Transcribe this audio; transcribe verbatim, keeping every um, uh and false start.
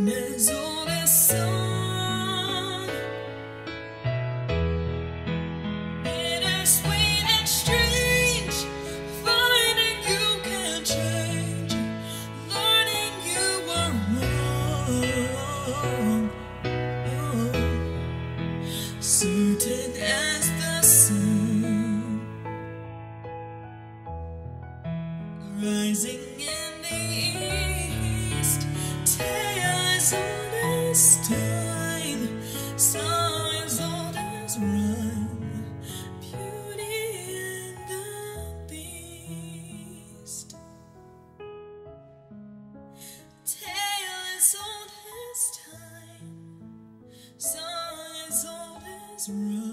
as old as song, bittersweet and strange, finding you can change, learning you were wrong. Oh, certain as the sun, rising in the east, tale as old as time, song as old as rhyme, Beauty and the Beast. Tale as old as time, song as old as rhyme.